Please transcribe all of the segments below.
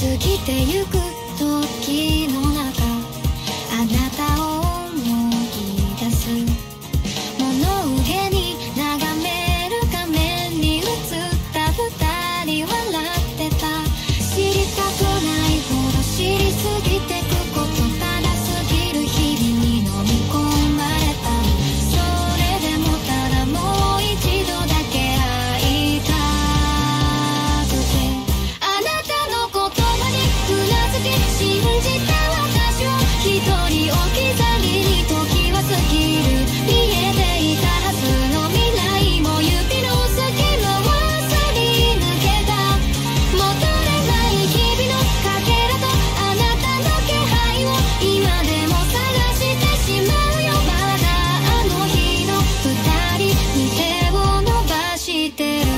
過ぎてゆく時の中、あなたを思い出す。物憂げに眺める画面に映った二人笑ってた。知りたくないほど知りすぎてくこと、ただ過ぎる日々に飲み込まれた。それでもただもう一度だけ会いたくて、あなたの言葉にうなずき信じた私を一人置き去りに時は過ぎる。見えていたはずの未来も指の隙間をすり抜けた。戻れない日々のかけらとあなたの気配を今でも探してしまうよ。まだあの日の二人に手を伸ばしてる。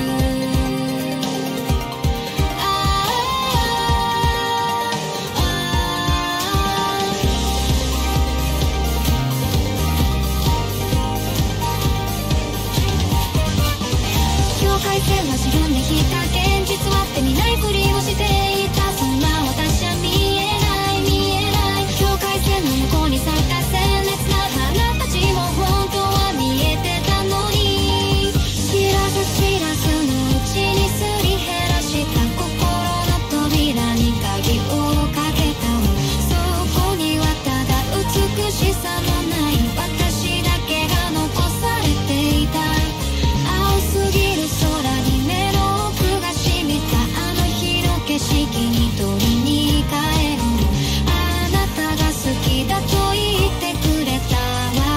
境界線は白に引いた。現実は手にないふりをしていた。そんな私は見えない見えない。境界線の向こうに咲いた鮮烈な花たちも本当は見えてたのに、知らず知らずのうちにすり減らした心の扉に鍵をかけたの。そこにはただ美しさのない私だけが残されていた。青すぎる空に目の奥が染みた。あの日の景色に取りに帰る。あなたが好きだと言ってくれた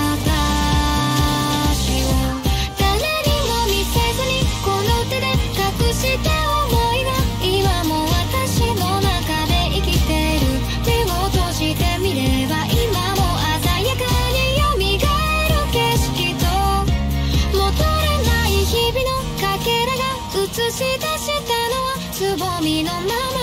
私を誰にも見せずにこの手で隠した想いが今も私の中で生きてる。目を閉じてみれば今も鮮やかに蘇る景色と戻れない日々のかけらが映し出したのはつぼみのまま